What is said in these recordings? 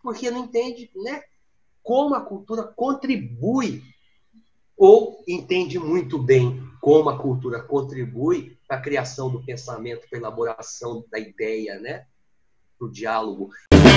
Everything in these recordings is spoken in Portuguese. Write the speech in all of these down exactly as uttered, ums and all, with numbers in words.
porque não entende, né, como a cultura contribui, ou entende muito bem como a cultura contribui para a criação do pensamento, para a elaboração da ideia, né, para o diálogo.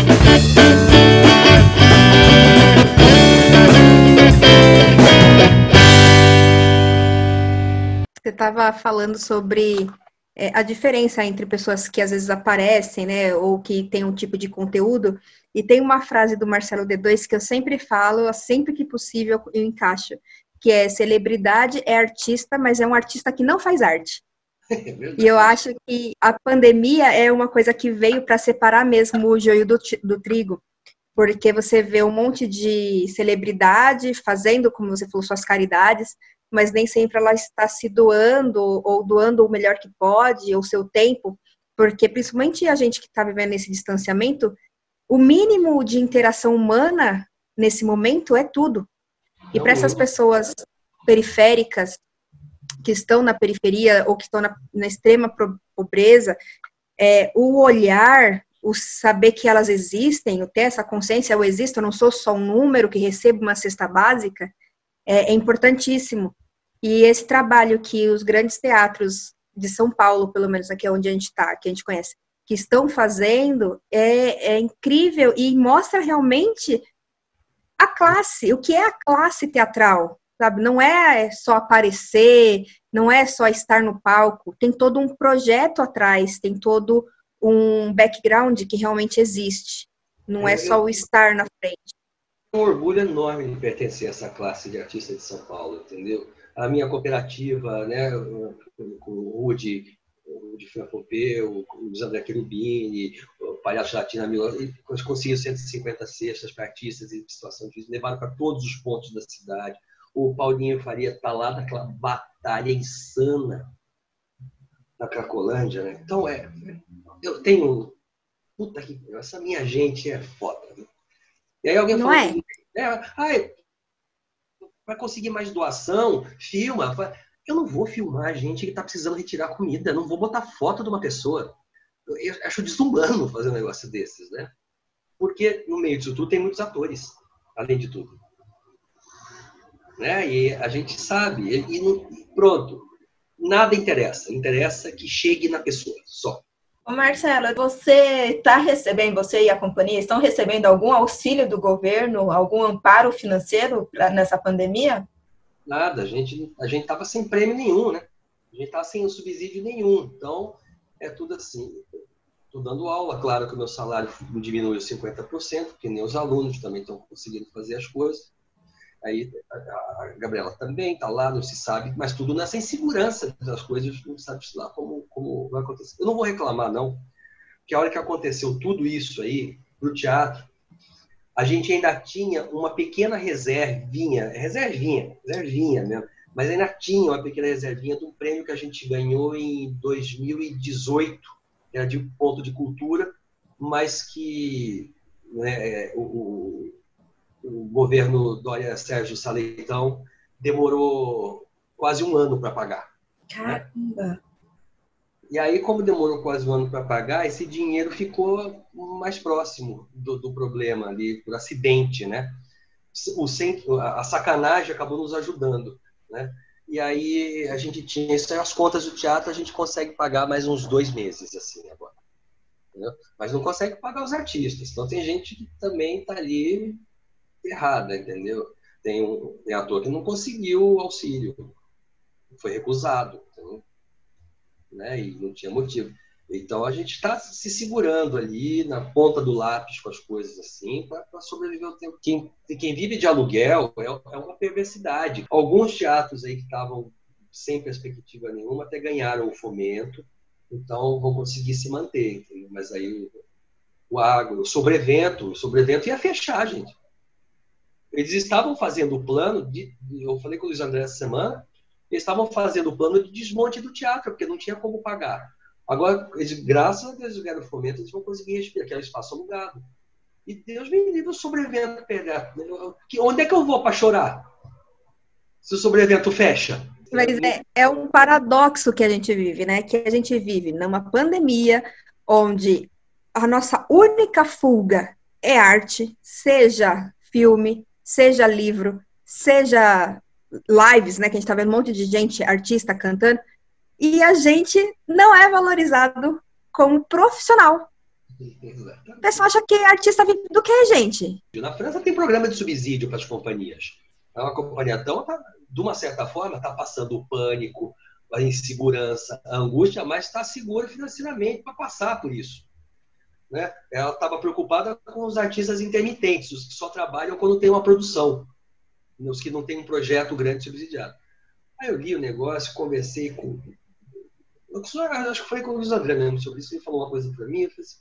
Você estava falando sobre é, a diferença entre pessoas que às vezes aparecem, né, ou que têm um tipo de conteúdo, e tem uma frase do Marcelo D dois que eu sempre falo, sempre que possível eu encaixo, que é: celebridade é artista, mas é um artista que não faz arte. É e eu acho que a pandemia é uma coisa que veio para separar mesmo o joio do, do trigo, porque você vê um monte de celebridade fazendo, como você falou, suas caridades, mas nem sempre ela está se doando ou doando o melhor que pode, ou seu tempo, porque principalmente a gente que está vivendo esse distanciamento, o mínimo de interação humana nesse momento é tudo. E para essas pessoas periféricas, que estão na periferia ou que estão na, na extrema pobreza, é, o olhar, o saber que elas existem, o ter essa consciência, eu existo, eu não sou só um número que recebe uma cesta básica, é, é importantíssimo. E esse trabalho que os grandes teatros de São Paulo, pelo menos aqui onde a gente está, que a gente conhece, que estão fazendo, é, é incrível e mostra realmente a classe, o que é a classe teatral, sabe? Não é só aparecer, não é só estar no palco, tem todo um projeto atrás, tem todo um background que realmente existe, não é, é só o estar na frente. Um orgulho enorme de pertencer a essa classe de artistas de São Paulo, entendeu? A minha cooperativa, né, com o Rudy, o Rudy Franfopeu, o Luiz André Cherubini, o Palhaço Latino, nós conseguimos cento e cinquenta cestas para artistas em situação de levaram para todos os pontos da cidade. O Paulinho Faria está lá naquela batalha insana na Cracolândia, né? Então, é, eu tenho... Puta que... Essa minha gente é foda, né? E aí alguém Não falou... é? É, ai, para conseguir mais doação, filma. Eu não vou filmar gente que está precisando retirar comida. Não vou botar foto de uma pessoa. Eu acho desumano fazer um negócio desses, né? Porque no meio disso tudo tem muitos atores, além de tudo. Né? E a gente sabe. E, e pronto. Nada interessa. Interessa que chegue na pessoa, só. Ô Marcelo, você está recebendo, você e a companhia estão recebendo algum auxílio do governo, algum amparo financeiro pra, nessa pandemia? Nada, a gente a gente estava sem prêmio nenhum, né? A gente estava sem subsídio nenhum. Então, é tudo assim. Estou dando aula, claro que o meu salário diminuiu cinquenta por cento, porque nem os alunos também estão conseguindo fazer as coisas. Aí a Gabriela também está lá, não se sabe, mas tudo nessa insegurança das coisas, não sabe lá como, como vai acontecer. Eu não vou reclamar, não, porque a hora que aconteceu tudo isso aí, para o teatro, a gente ainda tinha uma pequena reservinha, reservinha, reservinha mesmo, mas ainda tinha uma pequena reservinha de um prêmio que a gente ganhou em dois mil e dezoito, que era de ponto de cultura, mas que né, o, o governo Dória Sérgio Saleitão demorou quase um ano para pagar. Caramba! Né? E aí, como demorou quase um ano para pagar, esse dinheiro ficou mais próximo do, do problema ali, por acidente, né? O, a sacanagem acabou nos ajudando, né? E aí a gente tinha isso, as contas do teatro a gente consegue pagar mais uns dois meses, assim, agora. Entendeu? Mas não consegue pagar os artistas. Então tem gente que também está ali errada, entendeu? Tem um tem ator que não conseguiu o auxílio, foi recusado, entendeu? Né? E não tinha motivo. Então a gente está se segurando ali na ponta do lápis com as coisas assim para sobreviver o tempo. Quem, quem vive de aluguel é, é uma perversidade. Alguns teatros aí que estavam sem perspectiva nenhuma até ganharam o fomento, então vão conseguir se manter, entendeu? Mas aí o agro, o sobrevento, o sobrevento ia fechar, gente. Eles estavam fazendo o plano, de, eu falei com o Luiz André essa semana, eles estavam fazendo o plano de desmonte do teatro, porque não tinha como pagar. Agora, eles, graças a Deus, ganharam fomento, eles vão conseguir respirar, aquele espaço alugado. E Deus me livre o sobrevento pegar. Onde é que eu vou para chorar? Se o sobrevento fecha. Mas é, é um paradoxo que a gente vive, né? Que a gente vive numa pandemia onde a nossa única fuga é arte, seja filme, seja livro, seja lives, né, que a gente está vendo um monte de gente, artista, cantando, e a gente não é valorizado como profissional. O pessoal acha que artista vive do que, gente? Na França tem programa de subsídio para as companhias. É uma companhia, então, tá, de uma certa forma, está passando o pânico, a insegurança, a angústia, mas está segura financeiramente para passar por isso. Né? Ela estava preocupada com os artistas intermitentes, os que só trabalham quando tem uma produção, os que não têm um projeto grande subsidiado. Aí eu li o negócio, conversei com... Eu acho que foi com o Luiz André mesmo sobre isso, ele falou uma coisa para mim, eu falei assim,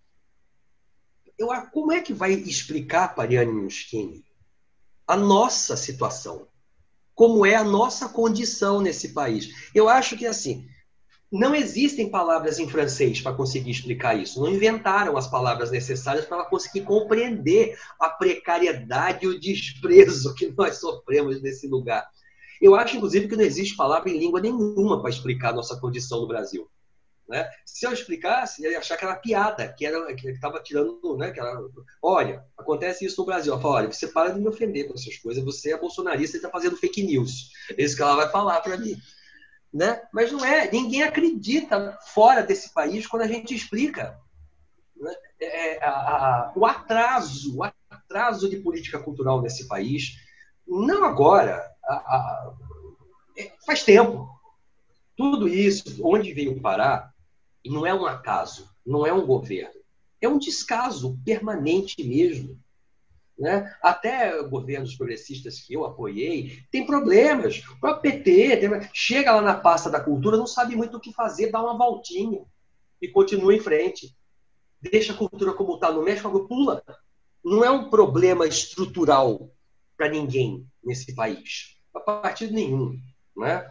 eu, como é que vai explicar para a Ariane Muschini a nossa situação? Como é a nossa condição nesse país? Eu acho que, assim, não existem palavras em francês para conseguir explicar isso. Não inventaram as palavras necessárias para ela conseguir compreender a precariedade e o desprezo que nós sofremos nesse lugar. Eu acho, inclusive, que não existe palavra em língua nenhuma para explicar a nossa condição no Brasil. Né? Se eu explicasse, eu ia achar que era piada, que era que estava tirando, né? Que era, olha, acontece isso no Brasil. Ela fala, olha, você para de me ofender com essas coisas, você é bolsonarista e está fazendo fake news. É isso que ela vai falar para mim. Né? Mas não é, ninguém acredita fora desse país quando a gente explica. Né? É, a, a, o atraso, o atraso de política cultural nesse país, não agora, a, a, é, faz tempo. Tudo isso, onde veio parar, não é um acaso, não é um governo. É um descaso permanente mesmo. Né? Até governos progressistas que eu apoiei tem problemas. O próprio P T tem... chega lá na pasta da cultura, não sabe muito o que fazer, dá uma voltinha e continua em frente. Deixa a cultura como está, não mexe, pula. Não é um problema estrutural para ninguém nesse país, para partido nenhum. Né?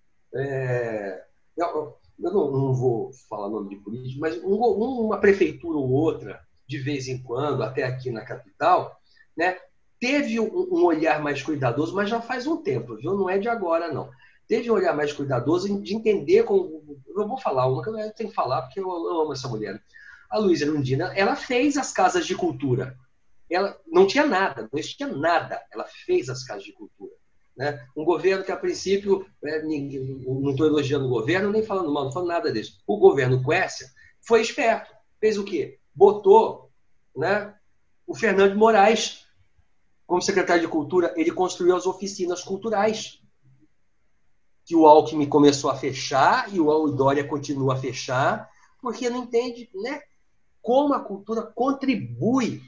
É... Eu, eu não, não vou falar nome de político, mas um, uma prefeitura ou outra, de vez em quando, até aqui na capital, né, teve um, um olhar mais cuidadoso, mas já faz um tempo, viu? Não é de agora, não. Teve um olhar mais cuidadoso de entender como... Eu vou falar uma que eu tenho que falar, porque eu, eu amo essa mulher. A Luísa Erundina, ela fez as casas de cultura. Ela não tinha nada, não existia nada. Ela fez as casas de cultura. Né? Um governo que, a princípio, é, não estou elogiando o governo, nem falando mal, não falando nada disso. O governo Quércia foi esperto. Fez o quê? Botou, né, o Fernando de Moraes como secretário de Cultura. Ele construiu as oficinas culturais, que o Alckmin começou a fechar e o Dória continua a fechar, porque não entende, né, como a cultura contribui,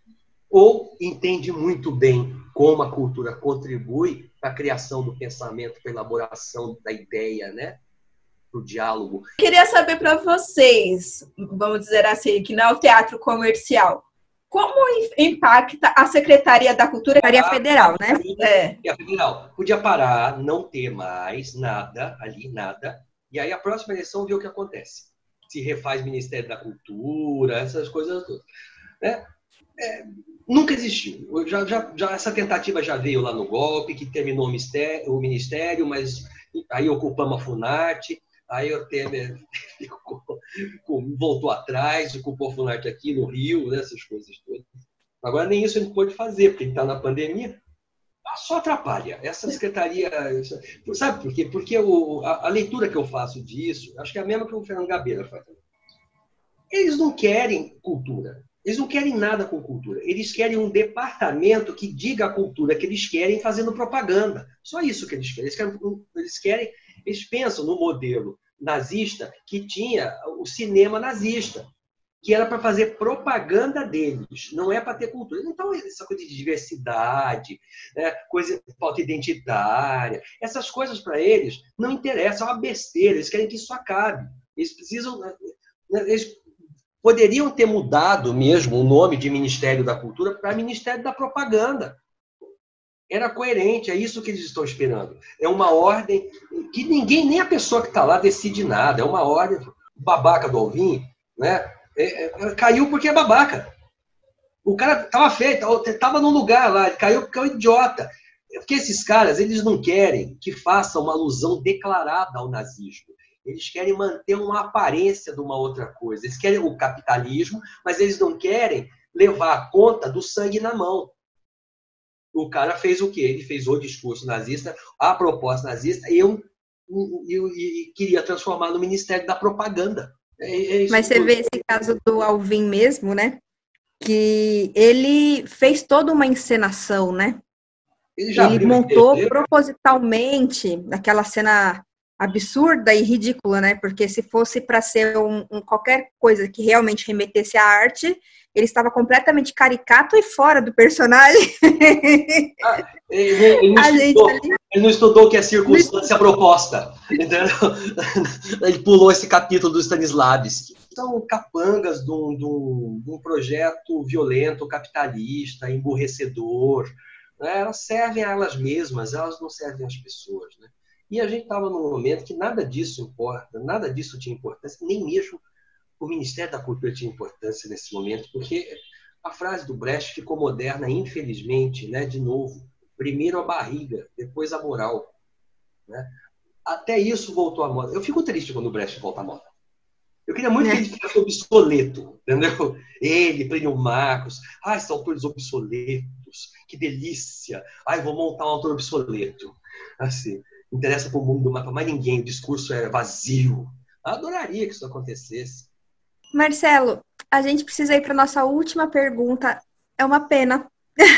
ou entende muito bem como a cultura contribui para a criação do pensamento, para a elaboração da ideia, né? Para o diálogo. Queria saber para vocês, vamos dizer assim, que não é o teatro comercial, como impacta a Secretaria da Cultura? Secretaria Federal, né? É. É a Federal. Podia parar, não ter mais nada ali, nada, e aí a próxima eleição ver o que acontece. Se refaz Ministério da Cultura, essas coisas todas. Né? É, nunca existiu. Já, já, já, essa tentativa já veio lá no golpe, que terminou o ministério, o ministério, mas aí ocupamos a Funarte, aí o Temer ficou, voltou atrás, ocupou a Funarte aqui no Rio, né, essas coisas todas. Agora nem isso a gente pôde fazer, porque ele está na pandemia. Só atrapalha. Essa secretaria... Sabe por quê? Porque o, a, a leitura que eu faço disso, acho que é a mesma que o Fernando Gabeira faz. Eles não querem cultura. Eles não querem nada com cultura. Eles querem um departamento que diga a cultura que eles querem fazendo propaganda. Só isso que eles querem. Eles querem, eles, querem, eles pensam no modelo nazista que tinha o cinema nazista, que era para fazer propaganda deles, não é para ter cultura. Então, essa coisa de diversidade, né, coisa de pauta identitária, essas coisas para eles não interessam, é uma besteira. Eles querem que isso acabe. Eles precisam... Eles, poderiam ter mudado mesmo o nome de Ministério da Cultura para Ministério da Propaganda. Era coerente, é isso que eles estão esperando. É uma ordem que ninguém, nem a pessoa que está lá decide nada. É uma ordem, o babaca do Alvim, né, é, é, caiu porque é babaca. O cara estava feito, estava num lugar lá, ele caiu porque é um idiota. Porque esses caras, eles não querem que faça uma alusão declarada ao nazismo. Eles querem manter uma aparência de uma outra coisa. Eles querem o capitalismo, mas eles não querem levar a conta do sangue na mão. O cara fez o quê? Ele fez o discurso nazista, a proposta nazista, e eu, eu, eu, eu queria transformar no Ministério da Propaganda. É, é Mas você tudo. vê esse caso do Alvin mesmo, né? Que ele fez toda uma encenação, né? Ele, já ele montou propositalmente aquela cena absurda e ridícula, né? Porque se fosse para ser um, um, qualquer coisa que realmente remetesse à arte, ele estava completamente caricato e fora do personagem. Ah, ele, ele, não estudou, ali... ele não estudou o que é circunstância proposta, entendeu? Ele pulou esse capítulo do Stanislavski. São capangas de um, de um, de um projeto violento, capitalista, emburrecedor. Né? Elas servem a elas mesmas, elas não servem às pessoas. Né? E a gente estava num momento que nada disso importa, nada disso tinha importância, nem mesmo o Ministério da Cultura tinha importância nesse momento, porque a frase do Brecht ficou moderna, infelizmente, né? De novo, primeiro a barriga, depois a moral. Né? Até isso voltou à moda. Eu fico triste quando o Brecht volta à moda. Eu queria muito é. que ele ficasse obsoleto, entendeu? Ele, Plínio Marcos, ah, esses autores obsoletos, que delícia, ai, vou montar um autor obsoleto. Assim, interessa para o mundo, mas para mais ninguém, o discurso é vazio. Eu adoraria que isso acontecesse. Marcelo, a gente precisa ir para a nossa última pergunta. É uma pena.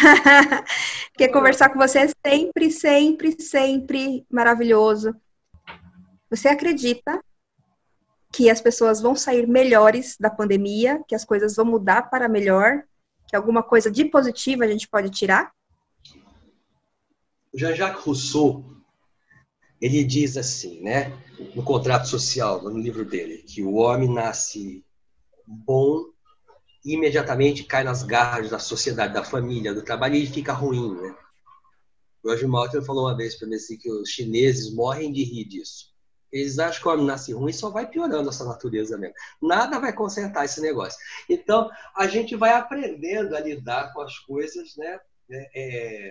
Porque conversar com você é sempre, sempre, sempre maravilhoso. Você acredita que as pessoas vão sair melhores da pandemia, que as coisas vão mudar para melhor, que alguma coisa de positivo a gente pode tirar? Jean-Jacques Rousseau, ele diz assim, né, no Contrato Social, no livro dele, que o homem nasce bom e imediatamente cai nas garras da sociedade, da família, do trabalho, e ele fica ruim, né? O George Martin falou uma vez para mim assim, que os chineses morrem de rir disso. Eles acham que o homem nasce ruim e só vai piorando essa natureza mesmo. Nada vai consertar esse negócio. Então, a gente vai aprendendo a lidar com as coisas, né, é,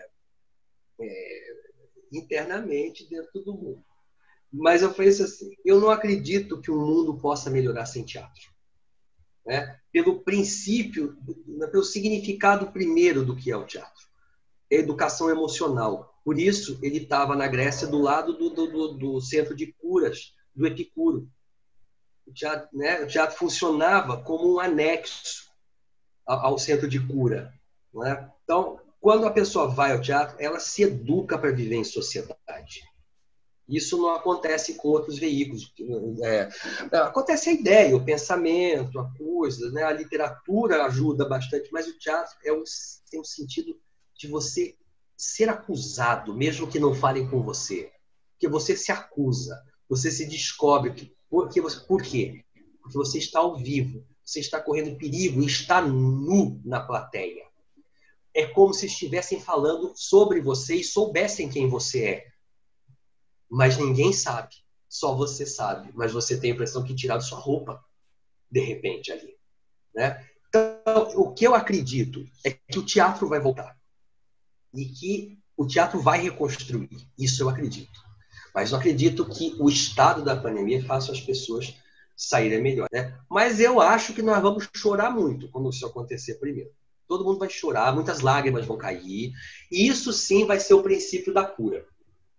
é, internamente dentro do mundo. Mas eu penso assim, eu não acredito que o mundo possa melhorar sem teatro. Né? Pelo princípio, pelo significado primeiro do que é o teatro. Educação emocional. Por isso, ele estava na Grécia do lado do, do, do centro de curas, do Epicuro. O teatro, né? O teatro funcionava como um anexo ao, ao centro de cura. Né? Então, quando a pessoa vai ao teatro, ela se educa para viver em sociedade. Isso não acontece com outros veículos. É, acontece a ideia, o pensamento, a coisa, né? A literatura ajuda bastante, mas o teatro é um, tem um sentido de você ser acusado, mesmo que não falem com você. Porque você se acusa, você se descobre. Que, por, que você, por quê? Porque você está ao vivo, você está correndo perigo e está nu na plateia. É como se estivessem falando sobre você e soubessem quem você é. Mas ninguém sabe, só você sabe. Mas você tem a impressão que tiraram sua roupa, de repente, ali. Né? Então, o que eu acredito é que o teatro vai voltar. E que o teatro vai reconstruir. Isso eu acredito. Mas não acredito que o estado da pandemia faça as pessoas saírem melhor. Né? Mas eu acho que nós vamos chorar muito quando isso acontecer primeiro. Todo mundo vai chorar, muitas lágrimas vão cair. E isso sim vai ser o princípio da cura.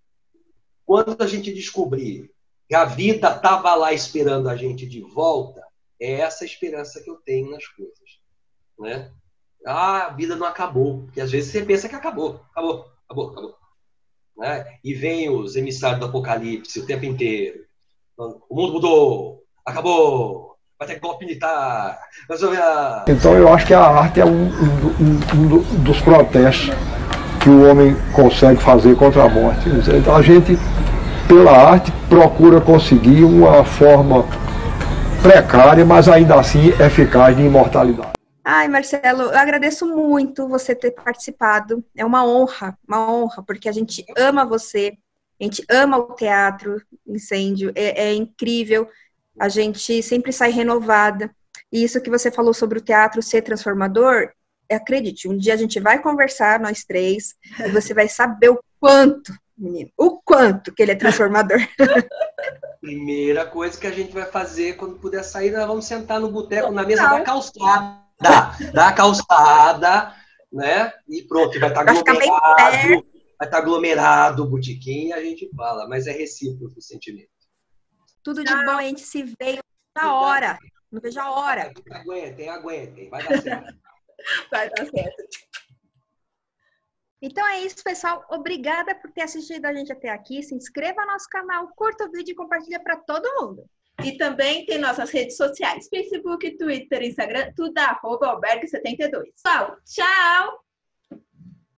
Quando a gente descobrir que a vida estava lá esperando a gente de volta, é essa esperança que eu tenho nas coisas. Né? Ah, a vida não acabou. Porque às vezes você pensa que acabou. Acabou, acabou, acabou. Né? E vem os emissários do apocalipse o tempo inteiro. O mundo mudou, acabou, vai ter golpe militar. Então eu acho que a arte é um, um, um dos protestos que o homem consegue fazer contra a morte. Então a gente, pela arte, procura conseguir uma forma precária, mas ainda assim eficaz de imortalidade. Ai, Marcelo, eu agradeço muito você ter participado. É uma honra, uma honra, porque a gente ama você, a gente ama o teatro Incêndio, é, é incrível, a gente sempre sai renovada. E isso que você falou sobre o teatro ser transformador, acredite, um dia a gente vai conversar, nós três, e você vai saber o quanto, menino, o quanto que ele é transformador. Primeira coisa que a gente vai fazer quando puder sair, nós vamos sentar no boteco, na mesa da calçada. Dá, dá a calçada, né? E pronto, vai estar Vai ficar bem aglomerado, perto. vai estar aglomerado o botequim e a gente fala, mas é recíproco o sentimento. Tudo de bom, a gente se vê na hora. Não vejo a hora. Aguentem, aguentem, vai dar certo. Vai dar certo. Então é isso, pessoal. Obrigada por ter assistido a gente até aqui. Se inscreva no nosso canal, curta o vídeo e compartilha para todo mundo. E também tem nossas redes sociais, Facebook, Twitter, Instagram, tudo arroba albergue setenta e dois. Pessoal, tchau!